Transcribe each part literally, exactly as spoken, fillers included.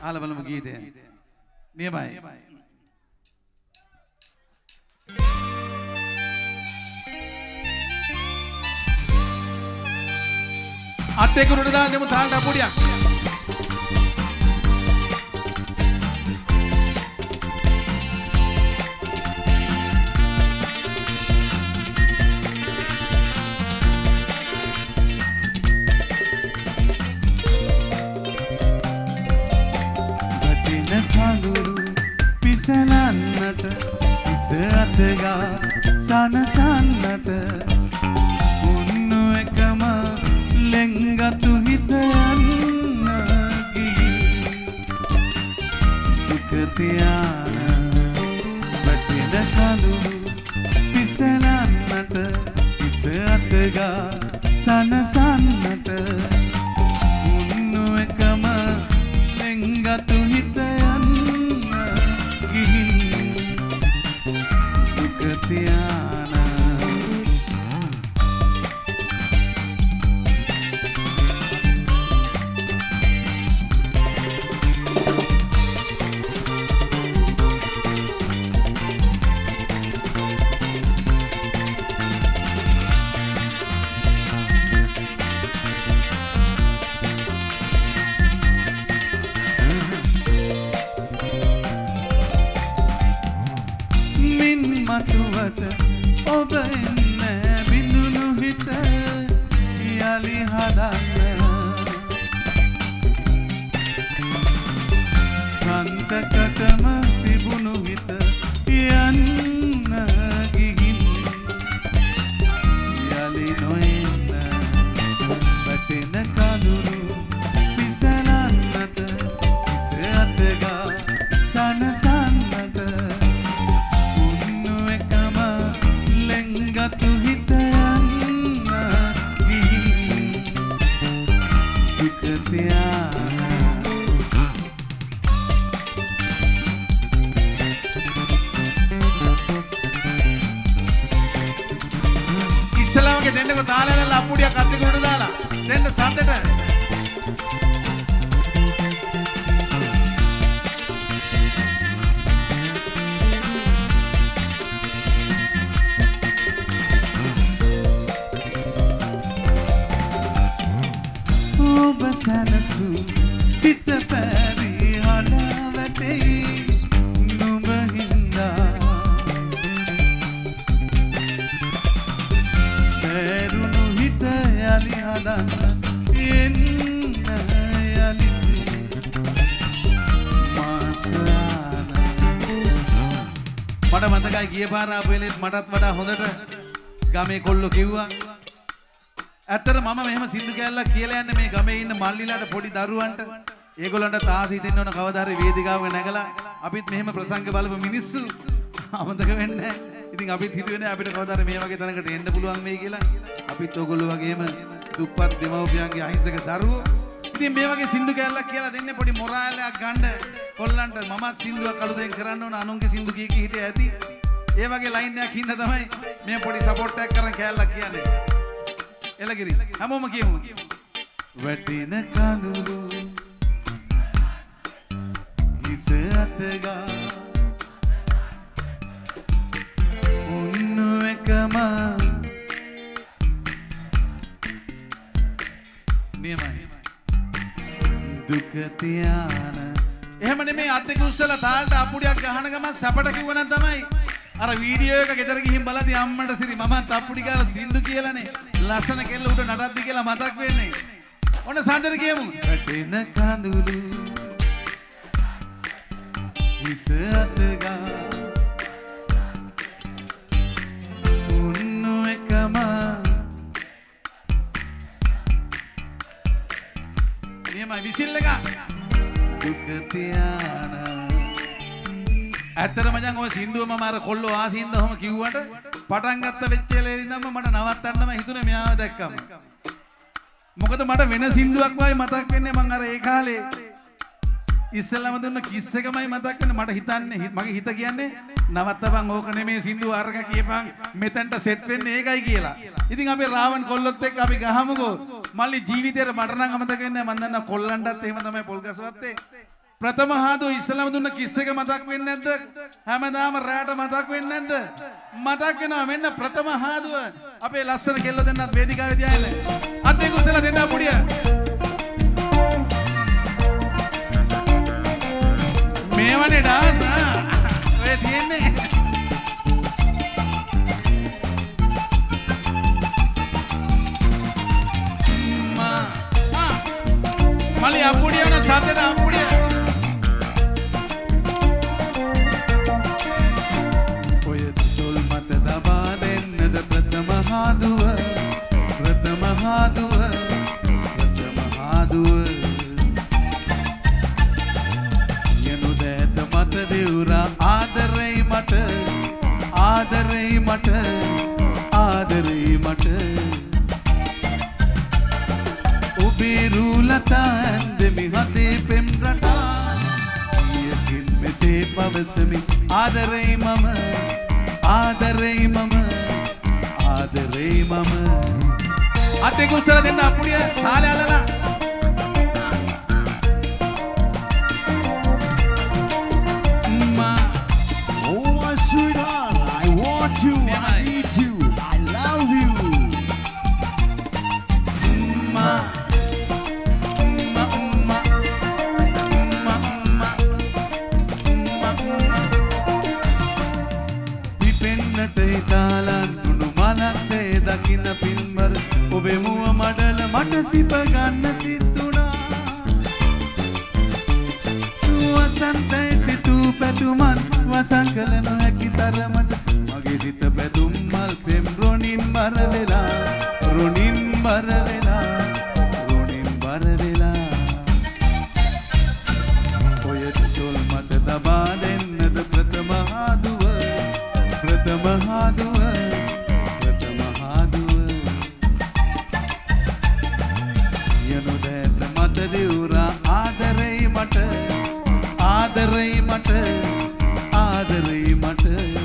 අහලා බලමු ගීතය. නියමයි. අටේ කුරුට දාන්න දෙමු තාලට අපුඩියක්. පිසලන්නට ඉස අතගා සනසන්නට උන්නු එකම ලෙන්ගතු හිතයන්න ගිහි දුක තියාන වටින කඳුළු පිසලන්නට ඉස අතගා සනසන්නට උන්නු එකම ලෙන්ගතු හිතයන්න Tiana මතුවට ඔබ එන්න බිඳුණු හිත යලි හදන්න සන්තකටම තිබුණු හිත යන්න ගිහින් යලි නොඑන්න වැටෙන කඳුළු පිසලන්නට ඉස අතගා සනසන්නට tu hitayana gihi dukatiana ඉස්සලාමගේ දෙන්නකො තාලලා අප්පුඩියක් අද්දෙකුට දාලා දෙන්න සද්දට සනසු සිත පැරි හඩා වැටෙයි නුඹ හින්දා පැරුණු හිත යලි හදන්න එන්න යලි මාසාන මට මතකයි ගිය පාර ආපු වෙලෙත් මටත් වඩා හොඳට ගමේ කොල්ලෝ කිව්වා ඇත්තට මම මෙහෙම සින්දු කැල්ලක් කියලා යන්නේ මේ ගමේ ඉන්න මල්ලිලාට පොඩි දරුවන්ට ඒගොල්ලන්ට තාස හිතෙන්න ඕන කවදා හරි වේදිකාවක නැගලා අපිත් මෙහෙම ප්‍රසංග බලපු මිනිස්සු අමතක වෙන්නේ නැහැ. ඉතින් අපිත් හිතුවේ නෑ අපිට කවදා හරි මේ වගේ තැනකට එන්න පුළුවන් වෙයි කියලා. අපිත් ඕගොල්ලෝ වගේම දුප්පත් දෙමව්පියන්ගේ අහිංසක දරුවෝ. ඉතින් මේ වගේ සින්දු කැල්ලක් කියලා දෙන්නේ පොඩි මොරාලයක් ගන්න කොල්ලන්ට මමත් සින්දුවක් අලුතෙන් කරන්න ඕන අනුන්ගේ සින්දු කී කී හිටිය ඇති. ඒ වගේ ලයින් එකක් හින්දා තමයි මේ පොඩි සපෝට් එකක් කරන් කැල්ලක් කියන්නේ. එලගිරි හැමෝම කියමු වැටින කඳුළු හිස අතගා උන්නු එකම නියමයි දුක තියාන එහෙම නෙමෙයි අත් දෙක උස්සලා තාලට අප්පුඩියක් ගහන ගමන් සැපට කිව්වනම් තමයි අර වීඩියෝ එක ගෙදර ගිහින් බලද්දි අම්මට සිරි මමත් අප්පුඩි ගාලා සින්දු කියලානේ ලස්සන කෙල්ල උඩ නටද්දි කියලා මතක් වෙන්නේ. ඔන්න සඳර කියමු. වැටෙන කඳුළු හිස අතගා උන්නු එකම නියමයි විසිල් එක දුක තියාන ඇත්තටම මචං ඔය සින්දුව මම අර කොල්ලෝ ආසින්ද ඔහම කිව්වට පටන් ගත්ත වෙච්ච ලේදින්ම මට නවත්තන්නම හිතුනේ මෙයාව දැක්කම. මොකද මට වෙන සින්දුවක් වගේ මතක් වෙන්නේ මං අර ඒ කාලේ ඉස්සෙල්ලාම දුන්න කිස් එකමයි මතක් වෙන්නේ මට හිතන්නේ මගේ හිත කියන්නේ නවත්තපන් ඕක නෙමේ සින්දුව අරක කියපන් මෙතනට සෙට් වෙන්නේ ඒකයි කියලා. ඉතින් අපි රාවන් කොල්ලොත් එක්ක අපි ගහමුකෝ. මල්ලි ජීවිතේට මට නම් අමතක වෙන්නේ මං දන්නා කොල්ලන්ටත් එහෙම තමයි පොල් ගසවත්තේ. ප්‍රථම හාදුව ඉස්සලම දුන්න කිස් එක මතක් වෙන්නේ නැද්ද? හැමදාම රැට මතක් වෙන්නේ නැද්ද? මතක් වෙනවා. මෙන්න ප්‍රථම හාදුව අපේ ලස්සන කෙල්ල දෙන්නත් වේදිකාවේ තියාගෙන. අත් දෙක උස්සලා දෙන්න අපුඩිය. මේවනේ ඩාන්ස් ආ. ඔය තියෙන්නේ. මා ආ. මලි අපුඩිය වන සතර අපුඩිය. ප්‍රථම හාදුව ප්‍රථම හාදුව ප්‍රථම හාදුව යනු දැත මත දෙවුරා ආදරෙයි මට ආදරෙයි මට ආදරෙයි මට ඔබේ රූලතා ඇන්දෙමි හදේ පෙම් රටා යකින් මෙසේ පවසමි ආදරෙයි මම ආදරෙයි මම ආදරෙයි මම අතේ කුසල දෙන්න අපුඩිය තාලේ අල්ලලා Oh my sweetheart, I want you, I need you, I love you. Ma ma ma ma ma ma පිපෙන්නට දාලන් මනසේ දකින්න පින්වර ඔබේ මුව මඩල මට සිප ගන්න සිතුණා වසන්තේ සිතු පැතුමන් වසන් කළ නොහැකි තරමට මගේ සිත පැතුම් මල් පෙම් රොණින් බර වෙලා රොණින් බර වෙලා රොණින් බර වෙලා ඔය තොල් මත දබා දෙන්නද ප්‍රථම හාදුව ප්‍රථම හාදුව ආදරෙයි මට ආදරෙයි මට ආදරෙයි මට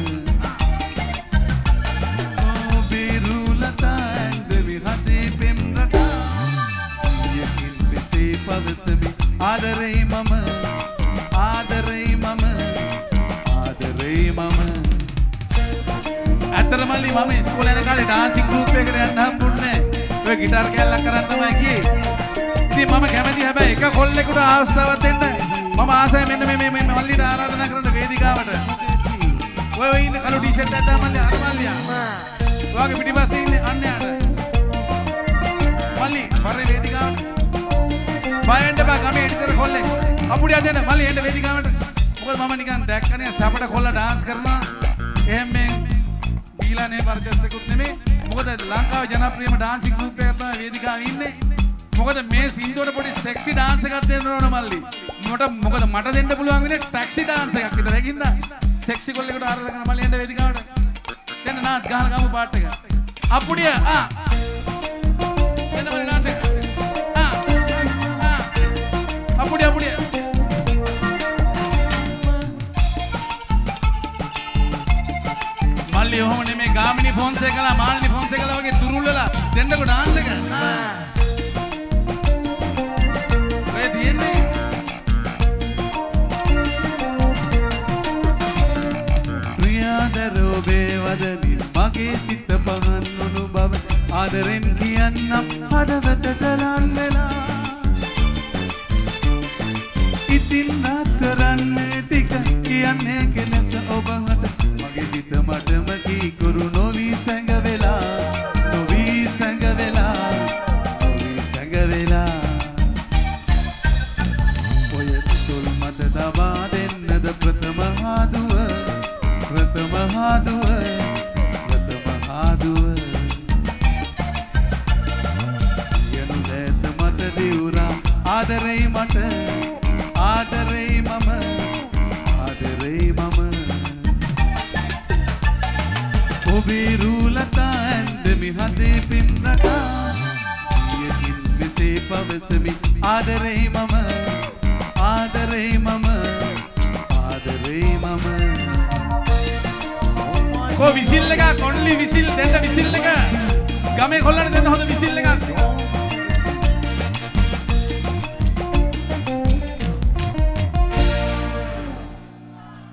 ඔබේ රූලතා ඇන්දෙමි හදේ පෙම් රටා යකින් මෙසේ පවසමි ආදරෙයි මම ආදරෙයි මම ආදරෙයි මම ඇත්තටම මල්ලි මම ඉස්කෝලේ යන කාලේ ඩාන්සින් ගෲප් එකකට යන්න හම්බුන්නේ ඔය ගිටාර් කැල්ලක් කරන් තමයි ගියේ ඉතින් මම කැමති හැබැයි එක කොල්ලෙකුට අවස්ථාවක් දෙන්න මම ආසයි මෙන්න මේ මේ මල්ලිට ආරාධනා කරන වේදිකාවට ඔය ඔය ඉන්න කළු ටී-ෂර්ට් එකක් දාලා මල්ලි අර මල්ලියා ඔයාගේ පිටිපස්සේ ඉන්නේ අන්න යාට මල්ලි පරේ වේදිකාවට බයෙන්ද බා ගමේ ඉදිරියට කොල්ලෙක් අපුඩිය දෙන්න මල්ලි එන්න වේදිකාවට මොකද මම නිකන් දැක්කනේ සැපට කොල්ල ඩාන්ස් කරනවා එහෙම මේ බීලා නේ පරිදස්සකුත් නෙමෙයි මොකද ලංකාවේ ජනප්‍රියම ඩාන්සින් ගෲප් එකක් තමයි වේදිකාවේ ඉන්නේ මොකද මේ සින්දුවට පොඩි සෙක්සි ඩාන්ස් එකක් දෙන්න ඕන මල්ලි. මට මොකද මට දෙන්න පුළුවන් වෙන්නේ ටැක්සි ඩාන්ස් එකක් විතර. ඒකින්ද සෙක්සි කොල්ලෙකුට ආරාධනා කරන මල්ලි එන්න වේදිකාවට. දෙන්න නාට් ගහන ගමු පාට් එක. අපුඩිය ආ. දෙන්න මල්ලි ඩාන්ස් එක. ආ. ආ. අපුඩිය අපුඩිය. මල්ලි ඔහොම නෙමෙයි ගාමිණි ෆොන්සේකලා මාල්නි ෆොන්සේකලා වගේ තුරුල් වෙලා දෙන්නකෝ ඩාන්ස් එක. ආ. ඔබේ වදනින් මගේ සිත පහන් වුණු බව ආදරෙන් කියන්නම් හදවතට ලං වෙලා ඉතින් රාත් කරන්නේ ටික කියන්නේ කෙලෙස ඔබට මගේ සිත මටම කීකුරු නොවි සැඟ වෙලා නොවි සැඟ වෙලා නොවි සැඟ වෙලා ඔය තොල් මත දබා දෙන්නද ප්‍රථම හාදුව ප්‍රථම හාදුව ප්‍රථම හාදුව යනු දැත මත දිවුරා ආදරෙයි මට ආදරෙයි මම ආදරෙයි මම ඔබේ රූලතා ඇන්දෙමි හදේ පින් රටා යකින් මෙසේ පවසමි ආදරෙයි මම ආදරෙයි මම ආදරෙයි මම කො විසිල් එක කොන්ලි විසිල් දෙන්න විසිල් එක ගමේ කොල්ලන්ට දෙන්න හොඳ විසිල් එකක්